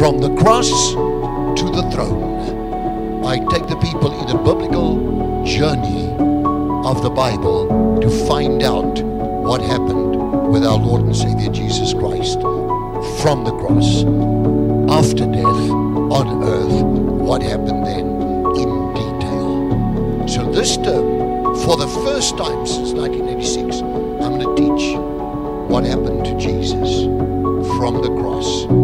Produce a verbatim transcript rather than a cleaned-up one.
From the cross to the throne. I take the people in a biblical journey of the Bible to find out what happened with our Lord and Savior Jesus Christ from the cross. After death on earth, what happened then in detail. So this term, for the first time since nineteen eighty-six, I'm going to teach what happened to Jesus from the cross